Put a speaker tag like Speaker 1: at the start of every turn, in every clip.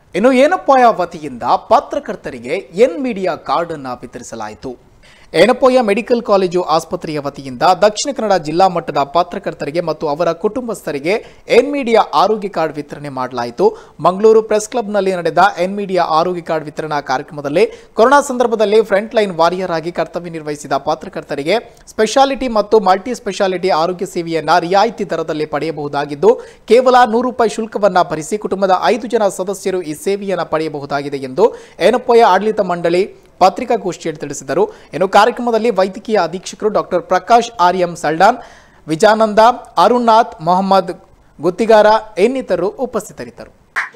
Speaker 1: ಇನ್ನು ಏನಪ್ಪಯ ವತಿಯಿಂದ ಪತ್ರಕರ್ತರಿಗೆ ಎನ್ ಮೀಡಿಯಾ ಕಾರ್ಡ್ ಅನ್ನು ವಿತರಿಸಲಾಯಿತು. ಏನಪ್ಪಯ್ಯ ಮೆಡಿಕಲ್ ಕಾಲೇಜು ಆಸ್ಪತ್ರೆಯ ವತಿಯಿಂದ ದಕ್ಷಿಣ ಕನ್ನಡ ಜಿಲ್ಲಾ ಮಟ್ಟದ ಪತ್ರಕರ್ತರಿಗೆ ಮತ್ತು ಅವರ ಕುಟುಂಬಸ್ಥರಿಗೆ ಎನ್ ಮೀಡಿಯಾ ಆರೋಗ್ಯ ಕಾರ್ಡ್ ವಿತರಣೆ ಮಾಡಲಾಯಿತು. ಮಂಗಳೂರು ಪ್ರೆಸ್ ಕ್ಲಬ್ನಲ್ಲಿ ನಡೆದ ಎನ್ ಮೀಡಿಯಾ ಆರೋಗ್ಯ ಕಾರ್ಡ್ ವಿತರಣಾ ಕಾರ್ಯಕ್ರಮದಲ್ಲಿ ಕೊರೋನಾ ಸಂದರ್ಭದಲ್ಲಿ ಫ್ರಂಟ್ ಲೈನ್ ವಾರಿಯರ್ ಆಗಿ ಕರ್ತವ್ಯ ನಿರ್ವಹಿಸಿದ ಪತ್ರಕರ್ತರಿಗೆ ಸ್ಪೆಷಾಲಿಟಿ ಮತ್ತು ಮಲ್ಟಿ ಸ್ಪೆಷಾಲಿಟಿ ಆರೋಗ್ಯ ಸೇವೆಯನ್ನು ರಿಯಾಯಿತಿ ದರದಲ್ಲಿ ಪಡೆಯಬಹುದಾಗಿದ್ದು ಕೇವಲ ₹100 ಶುಲ್ಕವನ್ನು ಭರಿಸಿ ಕುಟುಂಬದ 5 ಜನ ಸದಸ್ಯರು ಈ ಸೇವೆಯನ್ನು ಪಡೆಯಬಹುದಾಗಿದೆ ಎಂದು ಏನಪ್ಪಯ್ಯ ಆಡಳಿತ ಮಂಡಳಿ ಪತ್ರಿಕಾಗೋಷ್ಠಿಯಲ್ಲಿ ತಿಳಿಸಿದರು. ಇನ್ನು ಕಾರ್ಯಕ್ರಮದಲ್ಲಿ ವೈದ್ಯಕೀಯ ಅಧೀಕ್ಷಕರು ಡಾಕ್ಟರ್ ಪ್ರಕಾಶ್ ಆರ್ಎಂ ಸಲ್ಡಾನ್, ವಿಜಯಾನಂದ, ಅರುಣ್ನಾಥ್, ಮೊಹಮ್ಮದ್ ಗುತ್ತಿಗಾರ ಇನ್ನಿತರರು ಉಪಸ್ಥಿತರಿದ್ದರು.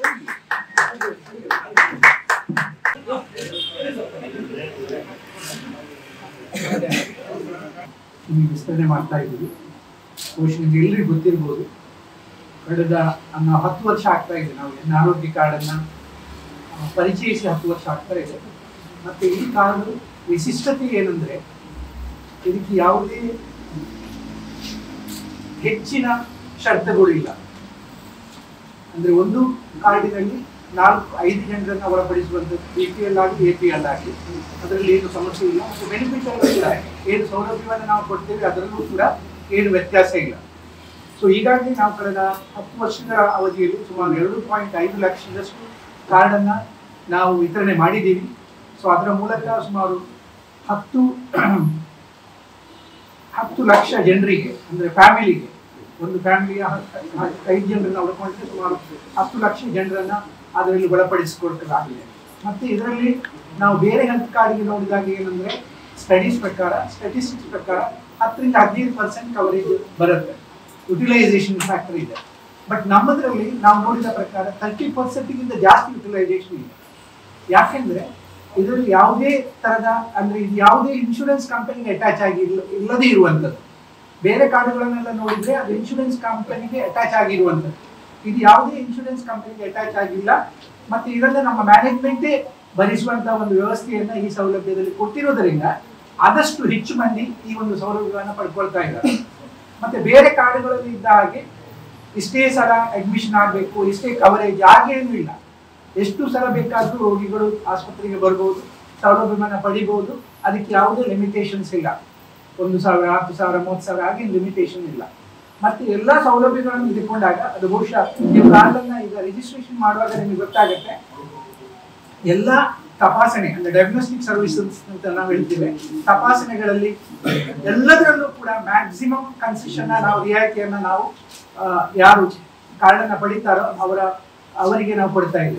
Speaker 2: ವಿಸ್ತರಣೆ ಮಾಡ್ತಾ ಇದ್ದೀವಿ. ಬಹುಶಃ ಎಲ್ಲರಿಗೂ ಗೊತ್ತಿರ್ಬೋದು, ಕಳೆದ 10 ವರ್ಷ ಆಗ್ತಾ ಇದೆ ನಾವು ಎನ್ ಆರೋಗ್ಯ ಕಾರ್ಡನ್ನು ಪರಿಚಯಿಸಿ 10 ವರ್ಷ ಆಗ್ತಾ ಇದೆ. ಮತ್ತು ಈ ಕಾರ್ಡ್ ವಿಶಿಷ್ಟತೆ ಏನಂದರೆ ಇದಕ್ಕೆ ಯಾವುದೇ ಹೆಚ್ಚಿನ ಷರತ್ತುಗಳು ಇಲ್ಲ. ಅಂದರೆ ಒಂದು ಕಾರ್ಡಿನಲ್ಲಿ 4-5 ಜನರನ್ನು ಒಳಪಡಿಸುವಂಥದ್ದು, BPL ಆಗಿ APL ಆಗಿ, ಅದರಲ್ಲಿ ಏನು ಸಮಸ್ಯೆ ಇಲ್ಲ. ಮತ್ತು ಬೆನಿಫಿಟ್ ಕೂಡ ಏನು ಸೌಲಭ್ಯವನ್ನು ನಾವು ಕೊಡ್ತೇವೆ ಅದರಲ್ಲೂ ಕೂಡ ಏನು ವ್ಯತ್ಯಾಸ ಇಲ್ಲ. ಸೊ ಹೀಗಾಗಿ ನಾವು ಕಳೆದ 10 ವರ್ಷದ ಅವಧಿಯಲ್ಲಿ ಸುಮಾರು 2.5 ಲಕ್ಷದಷ್ಟು ಕಾರ್ಡನ್ನು ನಾವು ವಿತರಣೆ ಮಾಡಿದ್ದೀವಿ. ಸೊ ಅದರ ಮೂಲಕ ಸುಮಾರು 10 ಲಕ್ಷ ಜನರಿಗೆ, ಅಂದರೆ ಫ್ಯಾಮಿಲಿಗೆ, ಒಂದು ಫ್ಯಾಮಿಲಿಯ 5 ಜನರನ್ನು ಒಳಗೊಂಡ್ರೆ ಸುಮಾರು 10 ಲಕ್ಷ ಜನರನ್ನು ಅದರಲ್ಲಿ ಒಳಪಡಿಸಿಕೊಡಲಾಗಿದೆ. ಮತ್ತು ಇದರಲ್ಲಿ ನಾವು ಬೇರೆ ಹೆಲ್ತ್ ಕಾರ್ಡಿಗೆ ನೋಡಿದಾಗ ಏನಂದರೆ ಸ್ಟ್ಯಾಟಿಸ್ಟಿಕ್ಸ್ ಪ್ರಕಾರ 10-15% ಕವರೇಜ್ ಬರುತ್ತೆ, ಯುಟಿಲೈಸೇಷನ್ ಫ್ಯಾಕ್ಟರ್ ಇದೆ. ಬಟ್ ನಮ್ಮದರಲ್ಲಿ ನಾವು ನೋಡಿದ ಪ್ರಕಾರ 30%ಗಿಂತ ಜಾಸ್ತಿ ಯುಟಿಲೈಸೇಷನ್ ಇದೆ. ಯಾಕೆಂದರೆ ಇದರಲ್ಲಿ ಯಾವುದೇ ತರಹದ, ಅಂದರೆ ಇದು ಯಾವುದೇ ಇನ್ಶೂರೆನ್ಸ್ ಕಂಪನಿಗೆ ಅಟ್ಯಾಚ್ ಆಗಿ ಇಲ್ಲದೇ ಇರುವಂಥದ್ದು. ಬೇರೆ ಕಾರ್ಡುಗಳನ್ನೆಲ್ಲ ನೋಡಿದರೆ ಅದು ಇನ್ಶೂರೆನ್ಸ್ ಕಂಪನಿಗೆ ಅಟ್ಯಾಚ್ ಆಗಿರುವಂಥದ್ದು. ಇದು ಯಾವುದೇ ಇನ್ಶೂರೆನ್ಸ್ ಕಂಪನಿಗೆ ಅಟ್ಯಾಚ್ ಆಗಿಲ್ಲ. ಮತ್ತು ಇದನ್ನು ನಮ್ಮ ಮ್ಯಾನೇಜ್ಮೆಂಟೇ ಭರಿಸುವಂಥ ಒಂದು ವ್ಯವಸ್ಥೆಯನ್ನು ಈ ಸೌಲಭ್ಯದಲ್ಲಿ ಕೊಟ್ಟಿರೋದರಿಂದ ಆದಷ್ಟು ಹೆಚ್ಚು ಮಂದಿ ಈ ಒಂದು ಸೌಲಭ್ಯವನ್ನು ಪಡ್ಕೊಳ್ತಾ ಇದ್ದಾರೆ. ಮತ್ತು ಬೇರೆ ಕಾರ್ಡುಗಳಲ್ಲಿ ಇದ್ದ ಹಾಗೆ ಇಷ್ಟೇ ಸಲ ಅಡ್ಮಿಷನ್ ಆಗಬೇಕು, ಇಷ್ಟೇ ಕವರೇಜ್ ಆಗೇನೂ ಇಲ್ಲ. ಎಷ್ಟು ಸಲ ಬೇಕಾದರೂ ರೋಗಿಗಳು ಆಸ್ಪತ್ರೆಗೆ ಬರ್ಬೋದು, ಸೌಲಭ್ಯವನ್ನು ಪಡಿಬೋದು. ಅದಕ್ಕೆ ಯಾವುದೇ ಲಿಮಿಟೇಷನ್ಸ್ ಇಲ್ಲ. 1,000, 10,000, 30,000 ಹಾಗೆ ಲಿಮಿಟೇಷನ್ ಇಲ್ಲ. ಮತ್ತು ಎಲ್ಲ ಸೌಲಭ್ಯಗಳನ್ನು ಇಟ್ಕೊಂಡಾಗ ಅದು ಬಹುಶಃ ನೀವು ಕಾರ್ಡನ್ನು ಈಗ ರಿಜಿಸ್ಟ್ರೇಷನ್ ಮಾಡುವಾಗ ನಿಮಗೆ ಗೊತ್ತಾಗುತ್ತೆ. ಎಲ್ಲ ತಪಾಸಣೆ, ಅಂದರೆ ಡಯಾಗ್ನೋಸ್ಟಿಕ್ ಸರ್ವಿಸಸ್ ಅಂತ ನಾವು ಹೇಳ್ತೇವೆ, ತಪಾಸಣೆಗಳಲ್ಲಿ ಎಲ್ಲದರಲ್ಲೂ ಕೂಡ ಮ್ಯಾಕ್ಸಿಮಮ್ ಕನ್ಸೆಷನ್ನ ನಾವು, ರಿಯಾಯಿತಿಯನ್ನು ನಾವು ಯಾರು ಕಾರ್ಡನ್ನು ಪಡಿತಾರೋ ಅವರಿಗೆ ನಾವು ಕೊಡ್ತಾ ಇದ್ದೀವಿ.